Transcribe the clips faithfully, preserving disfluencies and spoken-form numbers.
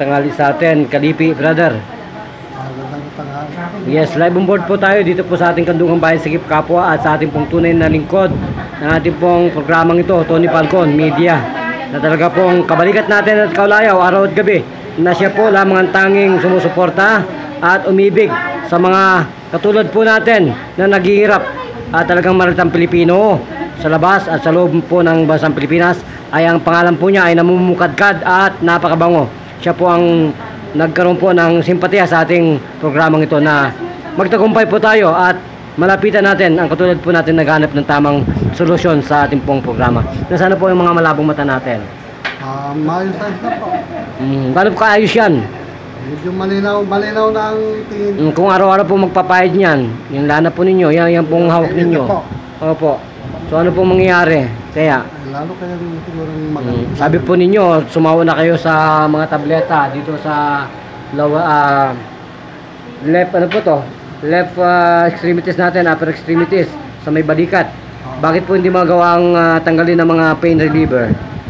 tanghali sa atin, Kalipi, brother. Magandang tanghali. Yes, live on board po tayo dito po sa ating Kandungang Bayan Sagip Kapwa at sa ating pong tunay na lingkod ng ating pong programang ito, Tony Falcon Media, na talaga pong kabalikat natin at kaulayaw araw at gabi na siya po lamang ang tanging sumusuporta at umibig sa mga katulad po natin na naghihirap at talagang maritang Pilipino sa labas at sa loob po ng bansang Pilipinas. Ay ang pangalan po niya ay namumukadkad at napakabango. Siya po ang nagkaroon po ng simpatiya sa ating programang ito na magtagumpay po tayo at malapitan natin ang katulad po natin naghanap ng tamang solusyon sa ating pong programa. Nasaan po yung mga malabong mata natin? Ah, maayos tayo na po. Hmm, paano po kaayos yan? Medyo malinaw, malinaw na ang tingin. Hmm, kung araw-araw po magpapahid niyan, yung lana po ninyo, yan, yan pong hawak ninyo. Opo. So ano pong mangyayari? Kaya Lalo kaya siguro maganda. Mm, sabi po ninyo, sumawa na kayo sa mga tableta dito sa lower, uh, left, ano po to? Left uh, extremities natin, upper extremities, sa may balikat. Bakit po hindi magawang uh, tanggalin ng mga pain reliever?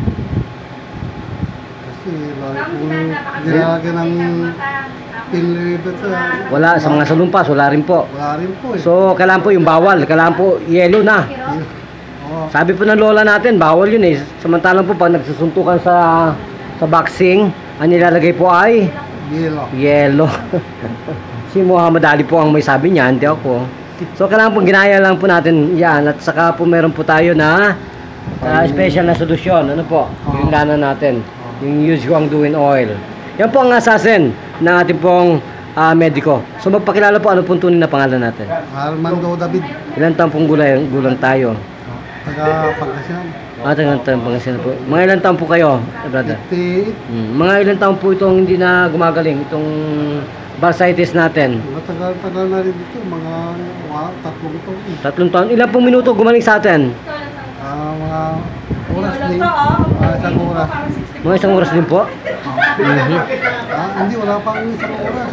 Kasi kung ginagyan ng pin reliever sa... Wala, sa mga salumpas, wala rin po. Wala rin po eh. So, kailangan po yung bawal, kailangan po yellow na. Oo. Sabi po ng lola natin, bawal yun eh. Samantalang po pag nagsusuntukan sa sa boxing, ang nilalagay po ay Yellow. yellow. Si Muhammad Ali po ang may sabi niya, hindi ako. So kailangan po ginaya lang po natin yan. At saka po meron po tayo na uh, special na solusyon. Ano po? Yung lana natin. Yung use Guang Duin Oil. Yan po ang assassin ng ating pong uh, mediko. So magpakilala po ano pong tunay na pangalan natin. Armando David. Ilan taong pong gulang, gulang tayo? Taga Pangasinan. Ah, taga taong Pangasinan po. Mga ilan taong po kayo, brother? fifty-eight. Hmm. Mga ilan taong po itong hindi na gumagaling? Itong bursitis natin? Matagal-tagal na rin dito. Mga wow, tatlong ito. Tatlong taon. Ilan pong minuto gumaling sa atin? Ah, mga oras din. Ah, isang oras. Mga isang oras din po? Mhm. Ah, hindi, wala pa ang isang oras.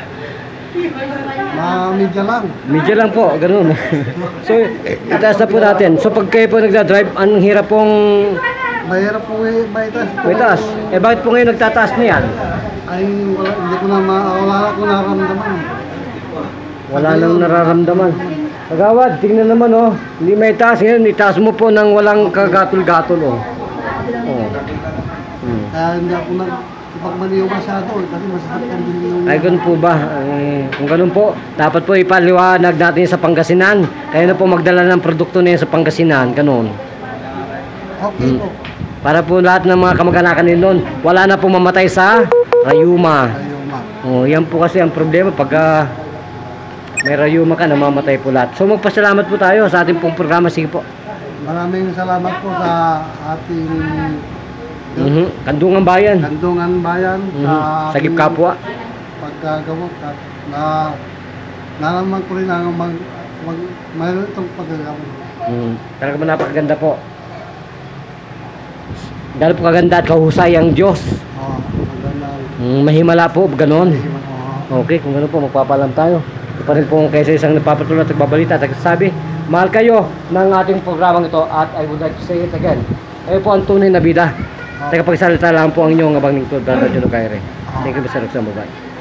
Ma, medya lang. Medyo lang po, ganun. So, itaas na po natin. So, pag kayo po nagdadrive, ang hirap pong Mahirap po eh, may taas. may taas. Eh, bakit po ngayon nagtataas na yan? Ay, wala, hindi ko na, ma, wala na ko naramdaman. Wala nang nararamdaman. Kagawad, tingnan naman oh. Hindi may taas. Ngayon, itaas mo po ng walang kagatol-gatol oh. Oh. Hmm. Kaya hindi ako nagpagmaniw masyado eh, kasi masakit ang din yung... Ay, ganun po ba? Eh, kung ganun po, dapat po ipaliwanag natin sa Pangasinan. Kayo na po magdala ng produkto na yun sa Pangasinan. Ganun. Okay po. Para po lahat ng mga kamag-anakan nila noon, wala na po mamatay sa rayuma. Ayun ma. Oh, yan po kasi ang problema pag uh, may rayuma ka, namamatay po lahat. So magpasalamat po tayo sa ating pong programa. Sige po. Maraming salamat po sa ating Mhm. Kandungang Bayan. Kandungan Bayan. Mhm. Sa Sagip ating Kapwa. paggagamot at na nalaman ko rin na mag, mag mayroon itong paggagamot. Mhm. Talaga po napakaganda po. Dahil po kaganda at kahusay ang Diyos. Oo, maganda. Mm, mahimala po, ganon. Oo. Okay, kung gano'n po, magpapalam tayo. Ito pa rin po kaysa isang nagpapatuloy at nagbabalita at nagsasabi, mahal kayo ng ating programang ito at I would like to say it again. Kayo po ang tunay na bida. Tagapagsalita lang po ang inyong abang lingkod, Brother Juno Kaire. Thank you, Mister Roxanne. Bye-bye.